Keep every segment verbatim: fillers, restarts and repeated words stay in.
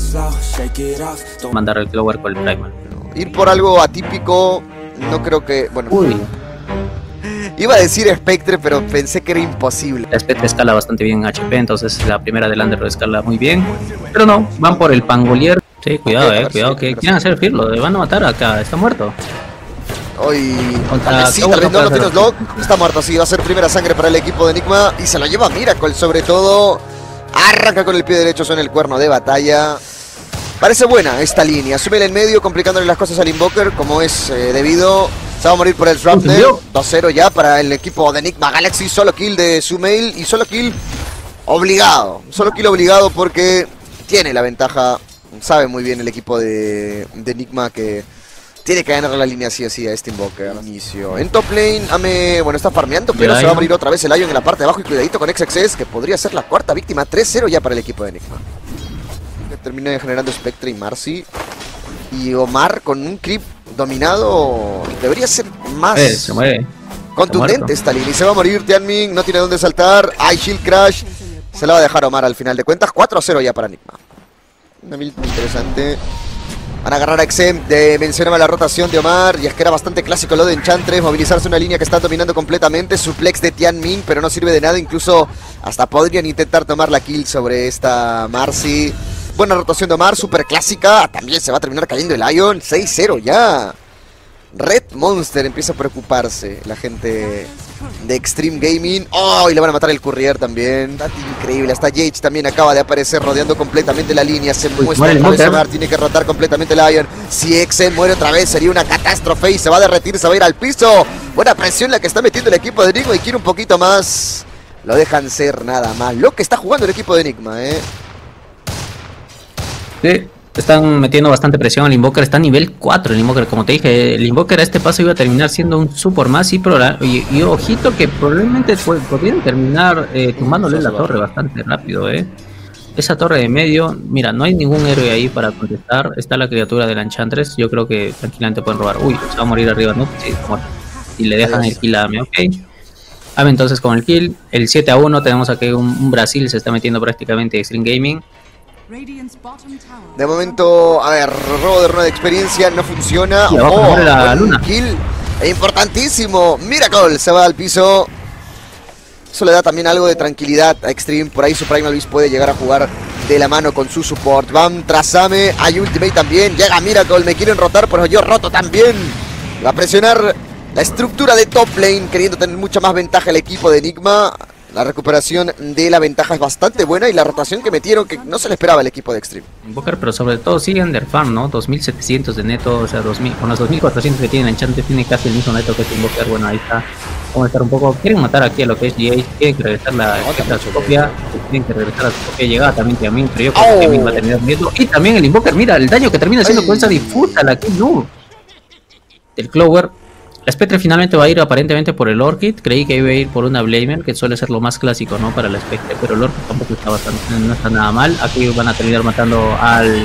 mandar el Clover con el Primal. Ir por algo atípico, no creo que... Bueno, Uy. Iba a decir Spectre, pero pensé que era imposible. La Spectre escala bastante bien en H P, entonces la primera del Under lo escala muy bien. Pero no, van por el Pangolier. Sí, cuidado, Okay, eh, cuidado, que quieren hacer Firlo, le van a matar acá, está muerto. Hoy, Contra tal vez sí, Clover tal vez no no, no puede tiene hacer. Slog. Está muerto, sí, va a ser primera sangre para el equipo de Enigma. Y se lo lleva Miracle, sobre todo. Arranca con el pie derecho, son el cuerno de batalla. Parece buena esta línea. Súbele en medio, complicándole las cosas al Invoker, como es eh, debido. Se va a morir por el Shrapnel. dos cero ya para el equipo de Enigma Galaxy. Solo kill de Sumail y solo kill obligado. Solo kill obligado porque tiene la ventaja. Sabe muy bien el equipo de, de Enigma que tiene que ganar la línea así así a este Invoker. Inicio. En top lane, Ame, bueno, está farmeando, pero se va a morir otra vez el Ion en la parte de abajo. Y cuidadito con X X S, que podría ser la cuarta víctima. tres cero ya para el equipo de Enigma. Termina generando Spectre y Marcy. Y Omar con un creep dominado. Debería ser más Eh, se muere. contundente esta línea. Y se va a morir Tianming, no tiene dónde saltar. Hay Shield Crash. Se la va a dejar Omar al final de cuentas. cuatro cero ya para Enigma. Una build muy interesante. Van a agarrar a Exem. De, mencionaba la rotación de Omar. Y es que era bastante clásico lo de Enchantress. Movilizarse una línea que está dominando completamente. Suplex de Tianming, pero no sirve de nada. Incluso hasta podrían intentar tomar la kill sobre esta Marcy. Buena rotación de Omar, super clásica. También se va a terminar cayendo el Ion. seis cero ya. Red Monster empieza a preocuparse. La gente de Extreme Gaming. ¡Oh! Y le van a matar el Courier también. Está increíble. Hasta Jage también acaba de aparecer rodeando completamente la línea. Se Uy, muestra muere otra el vez Monster. Omar. Tiene que rotar completamente el Ion. Si Exen muere otra vez sería una catástrofe. Y se va a derretir, se va a ir al piso. Buena presión la que está metiendo el equipo de Enigma. Y quiere un poquito más. Lo dejan ser nada más. Lo que está jugando el equipo de Enigma, eh. Sí, están metiendo bastante presión al Invoker, está a nivel cuatro el Invoker, como te dije, el Invoker a este paso iba a terminar siendo un support más, y, y, y ojito que probablemente podrían terminar eh, tumbándole la torre bastante rápido, eh. Esa torre de medio, mira, no hay ningún héroe ahí para contestar, está la criatura de la Enchantress, yo creo que tranquilamente pueden robar. Uy, se va a morir arriba, ¿no? Sí, muerto. Y le dejan el kill a Ame, ok. Ame entonces con el kill, el siete a uno, tenemos aquí un, un Brasil, se está metiendo prácticamente Extreme Gaming. De momento, a ver, robo de runa de experiencia, no funciona. Y abajo Oh, muere la buen luna. Kill, importantísimo. Miracle se va al piso. Eso le da también algo de tranquilidad a Extreme. Por ahí su Primal Beast puede llegar a jugar de la mano con su support. Van tras Ame, hay ultimate también. Llega Miracle, me quieren rotar, pero yo roto también. Va a presionar la estructura de top lane, queriendo tener mucha más ventaja el equipo de Enigma. La recuperación de la ventaja es bastante buena y la rotación que metieron que no se le esperaba al equipo de Extreme. Invoker, pero sobre todo sigue Underfarm, ¿no? dos mil setecientos de neto, o sea, dos mil, con los dos mil cuatrocientos que tiene Enchantress tiene casi el mismo neto que es Invoker. Bueno, ahí está. Vamos a estar un poco. Quieren matar aquí a lo que es G A, quieren que regresar la, la su copia, quieren que regresar a su copia. Llegaba también Tiamin, pero yo creo que Oh. Tiamin va a terminar muriendo. Y también el Invoker, mira el daño que termina haciendo Ay. con esa difusa, la que no. El Clover. La Spectre finalmente va a ir aparentemente por el Orchid. Creí que iba a ir por una Blamer, que suele ser lo más clásico, ¿no? Para la Spectre, pero el Orchid tampoco está bastante, no está nada mal. Aquí van a terminar matando al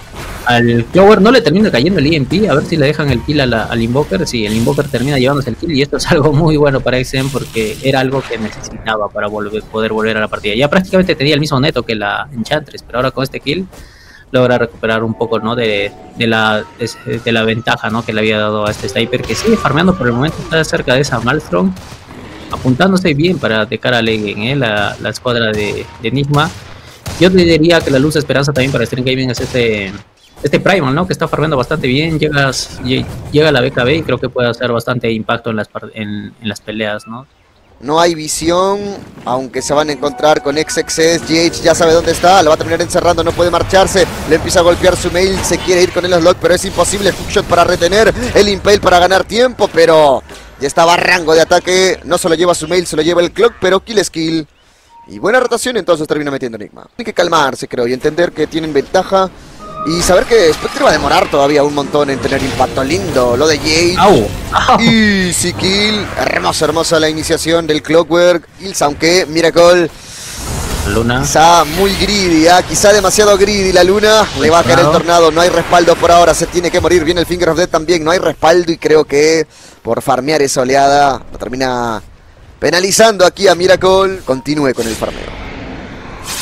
al Clover, no le termina cayendo el E M P, a ver si le dejan el kill a la, al Invoker. Sí, el Invoker termina llevándose el kill y esto es algo muy bueno para Exem porque era algo que necesitaba para volver, poder volver a la partida. Ya prácticamente tenía el mismo neto que la Enchantress, pero ahora con este kill logra recuperar un poco, ¿no? de, de, la, de, de la ventaja, ¿no? que le había dado a este Sniper, que sigue farmeando por el momento, está cerca de esa Maelstrom, apuntándose bien para de cara a Legend, ¿eh? la, la escuadra de, de Enigma. Yo te diría que la luz de esperanza también para Extreme Gaming es este, este Primal, ¿no? que está farmeando bastante bien, llegas, llega a la B K B y creo que puede hacer bastante impacto en las, en, en las peleas, ¿no? No hay visión, aunque se van a encontrar con X X S. G H ya sabe dónde está, lo va a terminar encerrando, no puede marcharse. Le empieza a golpear su mail, se quiere ir con el Slug, pero es imposible. Hookshot para retener, el Impale para ganar tiempo, pero ya estaba a rango de ataque. No se lo lleva su mail, se lo lleva el Clock, pero kill es kill. Y buena rotación, entonces termina metiendo Enigma. Hay que calmarse, creo, y entender que tienen ventaja. Y saber que Spectre va a demorar todavía un montón en tener impacto. Lindo, lo de Jade. ¡Au! ¡Au! Easy kill. Hermosa, hermosa la iniciación del Clockwork. Kills, aunque Miracle Luna. quizá muy greedy, ¿eh? Quizá demasiado greedy la Luna. Le va a caer el tornado. No hay respaldo por ahora. Se tiene que morir. Viene el Finger of Death también. No hay respaldo y creo que por farmear esa oleada lo termina penalizando aquí a Miracle. Continúe con el farmeo. Sí,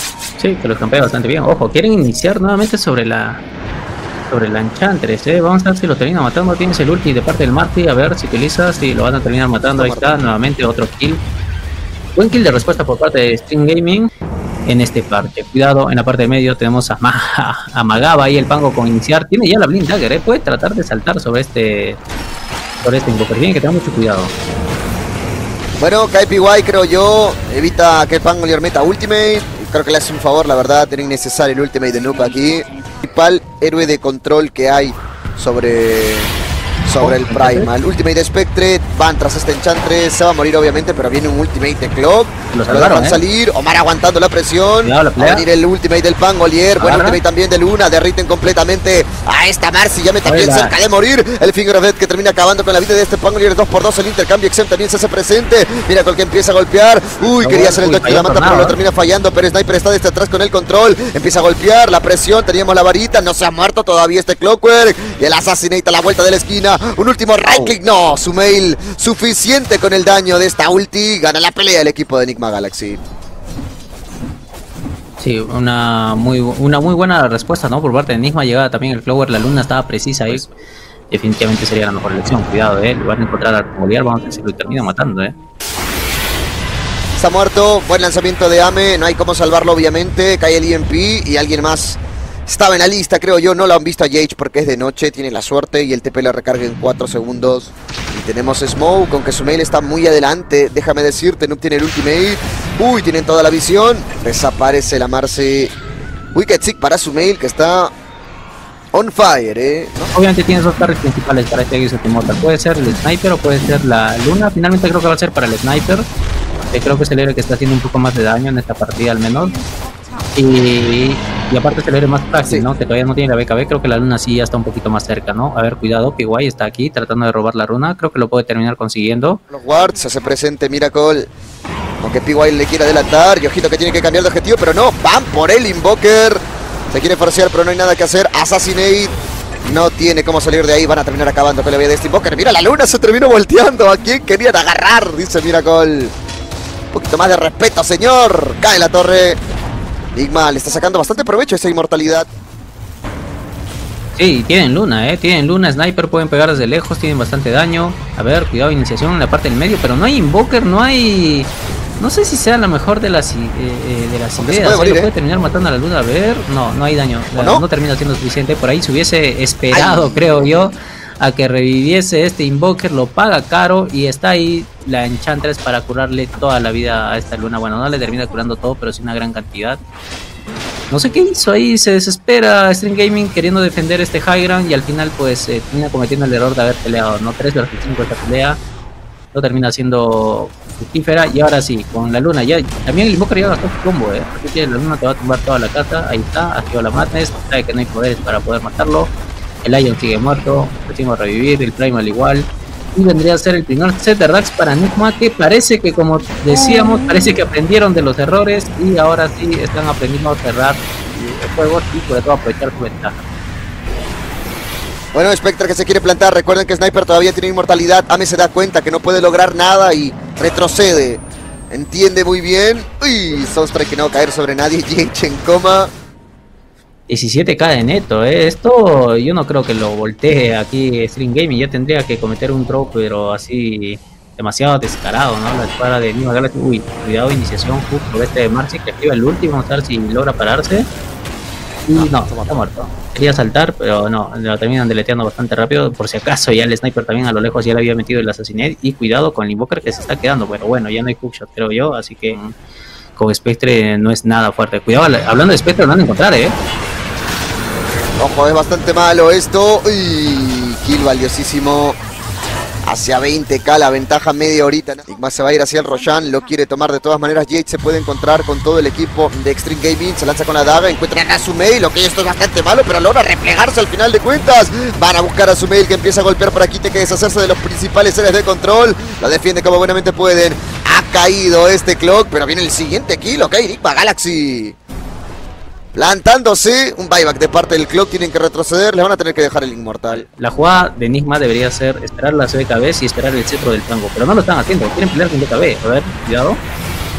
Sí, que los campea bastante bien. Ojo, quieren iniciar nuevamente sobre la sobre la Enchantress, eh. Vamos a ver si lo termina matando. Tienes el ulti de parte del Marty, a ver si utiliza, si lo van a terminar matando. Ahí está, nuevamente otro kill. Buen kill de respuesta por parte de Stream Gaming en este parche. Cuidado, en la parte de medio tenemos a, Ma a Magaba ahí el Pango con iniciar. Tiene ya la Blind Dagger, eh. Puede tratar de saltar sobre este sobre este Invoker. Tiene que tener mucho cuidado. Bueno, K P Y creo yo evita que el Pango le meta ultimate. Creo que le hace un favor, la verdad, tener innecesario el ultimate de Noob aquí. Principal héroe de control que hay sobre... sobre el Primal. Ultimate de Spectre, van tras este Enchantress, se va a morir obviamente, pero viene un ultimate de Clock. Lo, lo dejan ¿eh? salir, Omar aguantando la presión. Cuidado, la va a venir el ultimate del Pangolier, buen ultimate también de Luna, derriten completamente a esta Marcy, ya me también Oiga. cerca de morir. El Finger of Death que termina acabando con la vida de este Pangolier, dos por dos el intercambio, Xem también se hace presente. Mira con que empieza a golpear. Uy, no, quería hacer el dodge de la mata, pero lo termina fallando, pero Sniper está desde atrás con el control. Empieza a golpear, la presión, teníamos la varita, no se ha muerto todavía este Clockwork. Y el Assassinate a la vuelta de la esquina, un último right click, no, Sumail suficiente con el daño de esta ulti, gana la pelea el equipo de Enigma Galaxy. Sí, una muy una muy buena respuesta, ¿no? Por parte de Enigma, llegaba también el Clover, la Luna estaba precisa ahí. Pues, definitivamente sería la mejor elección, cuidado, eh, lo van a encontrar a Goliar, vamos a ver si lo termina matando, eh. Está muerto, buen lanzamiento de Ame, no hay cómo salvarlo obviamente, cae el E M P y alguien más estaba en la lista, creo yo, no lo han visto a Yage porque es de noche, tiene la suerte y el T P le recarga en cuatro segundos. Y tenemos Smoke, aunque Sumail está muy adelante, déjame decirte, no tiene el ultimate. Uy, tienen toda la visión, desaparece la Marcy. Wicked Sick para Sumail que está on fire, eh. ¿No? Obviamente tienes dos carries principales para este Exotic Immortal, puede ser el Sniper o puede ser la Luna, finalmente creo que va a ser para el Sniper. Eh, creo que es el héroe que está haciendo un poco más de daño en esta partida al menos. Y, y aparte es el héroe más frágil, sí, ¿no? Que todavía no tiene la B K B, creo que la Luna sí ya está un poquito más cerca, ¿no? A ver, cuidado, P Y está aquí tratando de robar la runa, creo que lo puede terminar consiguiendo. Los wards, se hace presente Miracle, aunque P Y le quiere adelantar, y ojito que tiene que cambiar de objetivo, pero no, van por el Invoker, se quiere forcear, pero no hay nada que hacer, Assassinate, no tiene cómo salir de ahí, van a terminar acabando con la vida de este Invoker, mira la Luna se terminó volteando, ¿a quién querían agarrar? Dice Miracle, un poquito más de respeto, señor, cae la torre. Enigma le está sacando bastante provecho a esa inmortalidad. Sí, tienen Luna, eh. Tienen Luna, Sniper, pueden pegar desde lejos, tienen bastante daño. A ver, cuidado, iniciación en la parte del medio, pero no hay Invoker, no hay... No sé si sea la mejor de las, eh, de las ideas. Puede, morir, ¿eh? Puede terminar matando a la Luna, a ver... No, no hay daño, no? no termina siendo suficiente. Por ahí se hubiese esperado, Ay. creo yo, a que reviviese este Invoker, lo paga caro y está ahí la Enchantress para curarle toda la vida a esta Luna. Bueno, no le termina curando todo, pero sí una gran cantidad. No sé qué hizo ahí, se desespera Stream Gaming queriendo defender este high ground y al final pues eh, termina cometiendo el error de haber peleado, ¿no? tres versus cinco esta pelea, lo termina siendo fructífera y ahora sí, con la Luna ya, también el Invoker ya gastó su combo, ¿eh? Así que la Luna te va a tumbar toda la casa, ahí está, activa la Madness, sabe que no hay poderes para poder matarlo. El Lion sigue muerto, decimos revivir, el Primal igual. Y vendría a ser el primer set de racks para Enigma, que parece que, como decíamos, parece que aprendieron de los errores y ahora sí están aprendiendo a cerrar juegos y sobre todo aprovechar su ventaja. Bueno, Spectre que se quiere plantar, recuerden que Sniper todavía tiene inmortalidad, Ame se da cuenta que no puede lograr nada y retrocede. Entiende muy bien. Uy, Sunstrike que no va a caer sobre nadie, Yage en coma. diecisiete K de neto, ¿eh? Esto yo no creo que lo voltee aquí Stream Gaming, ya tendría que cometer un throw, pero así demasiado descarado, ¿no? La espada de Enigma Galaxy, uy, cuidado, iniciación justo este de Marcy que activa el último, vamos a ver si logra pararse. Y no, no está muerto. Quería saltar, pero no, lo terminan deleteando bastante rápido, por si acaso ya el Sniper también a lo lejos ya le había metido el Assassinate, y cuidado con el Invoker que se está quedando, pero bueno, ya no hay hookshot creo yo, así que con Spectre no es nada fuerte. Cuidado, hablando de Spectre lo van a encontrar, ¿eh? Ojo, es bastante malo esto. Uy, kill valiosísimo. Hacia veinte K, la ventaja media horita. Enigma se va a ir hacia el Roshan, lo quiere tomar de todas maneras. Jade se puede encontrar con todo el equipo de Extreme Gaming. Se lanza con la daga, encuentran a Sumail. Ok, esto es bastante malo, pero logra replegarse al final de cuentas. Van a buscar a Sumail que empieza a golpear por aquí. Tiene que deshacerse de los principales áreas de control. La defiende como buenamente pueden. Ha caído este Clock, pero viene el siguiente kill. Ok, Enigma Galaxy plantándose, un buyback de parte del Clock, tienen que retroceder, le van a tener que dejar el inmortal. La jugada de Enigma debería ser esperar las B K Bs y esperar el cetro del tango, pero no lo están haciendo, quieren pelear con B K B, a ver, cuidado.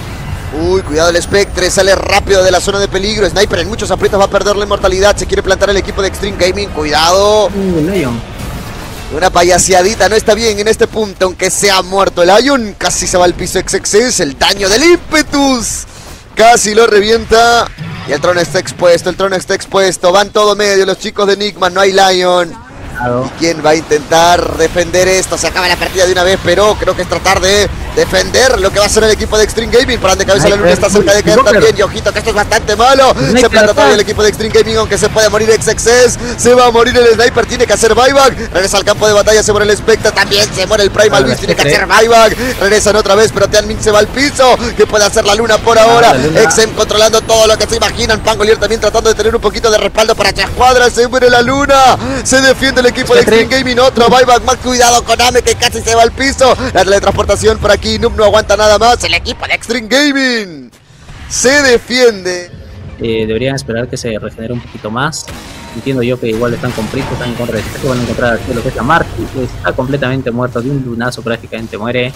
Uy, cuidado el Spectre, sale rápido de la zona de peligro. Sniper en muchos aprietos va a perder la inmortalidad. Se quiere plantar el equipo de Extreme Gaming, cuidado. Uh, Lion. Una payaseadita, no está bien en este punto, aunque se ha muerto el Lion. Casi se va al piso X X S, el daño del ímpetus. Casi lo revienta. Y el trono está expuesto, el trono está expuesto. Van todo medio los chicos de Enigma, no hay Lion. ¿Y quién va a intentar defender esto? Se acaba la partida de una vez, pero creo que es tratar de defender lo que va a ser el equipo de Extreme Gaming. Para de cabeza la luna está cerca de caer también. Y ojito que esto es bastante malo. Se planta todavía el equipo de Extreme Gaming, aunque se puede morir X X S. Se va a morir el Sniper, tiene que hacer buyback. Regresa al campo de batalla, se muere el Spectre. También se muere el Primal Beast, tiene que hacer buyback. Regresan otra vez, pero Tianmin se va al piso. ¿Qué puede hacer la luna por ahora? X M controlando todo lo que se imaginan. Pangolier también tratando de tener un poquito de respaldo para esta escuadra. Se muere la luna. Se defiende el equipo de Extreme Gaming, otro buyback más, cuidado con Ame que casi se va al piso. La teletransportación por aquí, Noob no aguanta nada más. El equipo de Extreme Gaming se defiende. Eh, deberían esperar que se regenere un poquito más. Entiendo yo que igual están con Prisco, están en contra de que van a encontrar aquí lo que es la Marty, que está completamente muerto, de un lunazo prácticamente muere.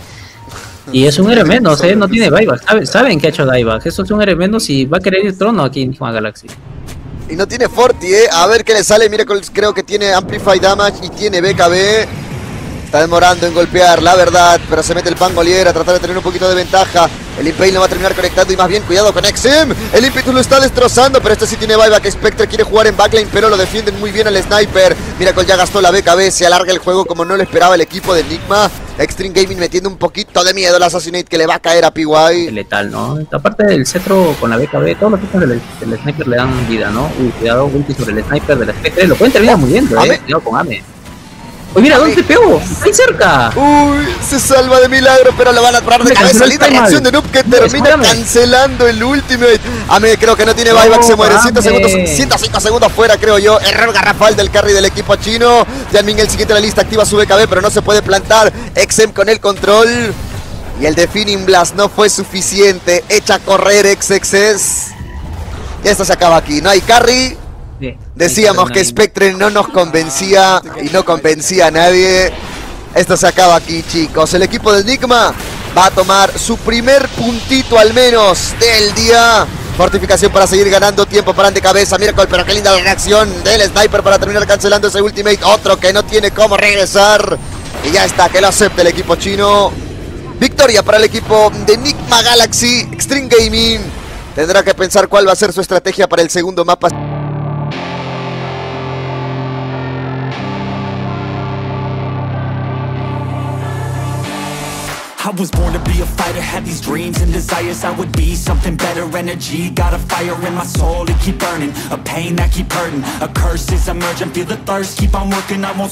Y es un héroe menos, eh, no tiene buyback. Saben, saben que ha hecho buyback. Eso es un héroe menos y va a querer el trono aquí en Enigma Galaxy. Y no tiene Forti, eh. A ver qué le sale. Mira, creo que tiene Amplify Damage y tiene B K B. Está demorando en golpear, la verdad. Pero se mete el Pangolier a tratar de tener un poquito de ventaja. El Impale no va a terminar conectando y más bien cuidado con X M. El Impetus lo está destrozando, pero este sí tiene buyback. Spectre quiere jugar en backline, pero lo defienden muy bien al Sniper. Miracle ya gastó la B K B. Se alarga el juego como no lo esperaba el equipo de Enigma. Extreme Gaming metiendo un poquito de miedo al Assassinate que le va a caer a P Y. Letal, ¿no? Aparte del cetro con la B K B, todos los tipos del, del Sniper le dan vida, ¿no? Uy, cuidado, ulti sobre el Sniper del Spectre. Lo pueden terminar muriendo, eh. Cuidado con Ame. Uy, mira, ¿dónde te pegó? ¡Ahí cerca! Uy, se salva de milagro, pero lo van a parar de cabeza. Linda reacción de Noob que termina cancelando el ultimate. Ame creo que no tiene buyback, se muere. ciento segundos, ciento cinco segundos fuera, creo yo. Error garrafal del carry del equipo chino. Tianmin el siguiente de la lista activa su B K B, pero no se puede plantar. X M con el control. Y el Defining Blast no fue suficiente. Echa a correr X X S. Y esto se acaba aquí. No hay carry. Sí, decíamos que Spectre no nos convencía y no convencía a nadie. Esto se acaba aquí, chicos. El equipo de Enigma va a tomar su primer puntito al menos del día. Fortificación para seguir ganando tiempo para de cabeza. Miracle, pero qué linda la reacción del Sniper para terminar cancelando ese ultimate. Otro que no tiene cómo regresar. Y ya está, que lo acepte el equipo chino. Victoria para el equipo de Enigma Galaxy. Extreme Gaming tendrá que pensar cuál va a ser su estrategia para el segundo mapa. I was born to be a fighter, had these dreams and desires. I would be something better, energy, got a fire in my soul to keep burning, a pain that keep hurting, a curse is emerging, feel the thirst, keep on working, I won't